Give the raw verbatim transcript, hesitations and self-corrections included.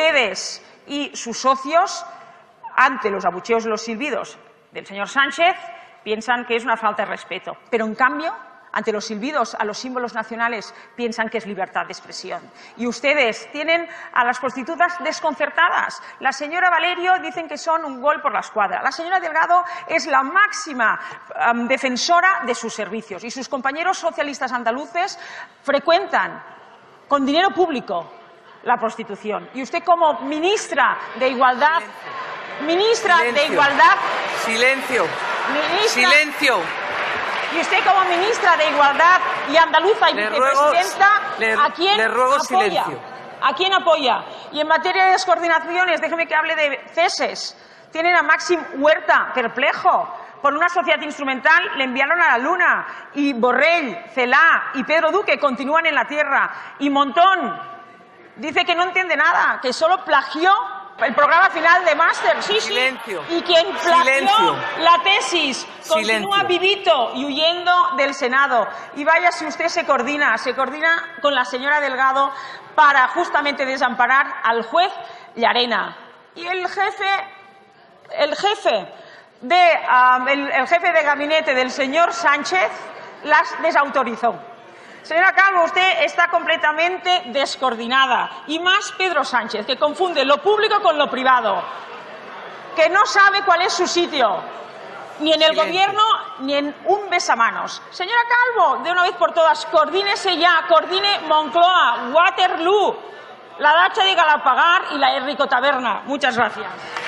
ustedes y sus socios, ante los abucheos y los silbidos del señor Sánchez, piensan que es una falta de respeto. Pero, en cambio, ante los silbidos a los símbolos nacionales, piensan que es libertad de expresión. Y ustedes tienen a las prostitutas desconcertadas. La señora Valerio dicen que son un gol por la escuadra. La señora Delgado es la máxima um, defensora de sus servicios. Y sus compañeros socialistas andaluces frecuentan con dinero público la prostitución. Y usted, como ministra de Igualdad, ministra Silencio. de Igualdad... Silencio. Ministra, Silencio. Y usted, como ministra de Igualdad y andaluza y Le vicepresidenta, ruego- le- ¿a quién le ruego apoya? silencio. ¿A quién apoya? Y en materia de descoordinaciones, déjeme que hable de ceses. Tienen a Máxim Huerta perplejo. Por una sociedad instrumental le enviaron a la luna. Y Borrell, Celá y Pedro Duque continúan en la tierra. Y Montón dice que no entiende nada, que solo plagió el programa final de máster. Sí, sí. Silencio. Y quien plagió Silencio. la tesis continúa Silencio. vivito y huyendo del Senado. Y vaya si usted se coordina, se coordina con la señora Delgado para justamente desamparar al juez Llarena. Y el jefe, el jefe de, um, el, el jefe de gabinete del señor Sánchez las desautorizó. Señora Calvo, usted está completamente descoordinada. Y más Pedro Sánchez, que confunde lo público con lo privado, que no sabe cuál es su sitio, ni en el Silencio. gobierno ni en un besamanos. Señora Calvo, de una vez por todas, coordínese ya, coordine Moncloa, Waterloo, la Dacha de Galapagar y la Enrico Taberna. Muchas gracias.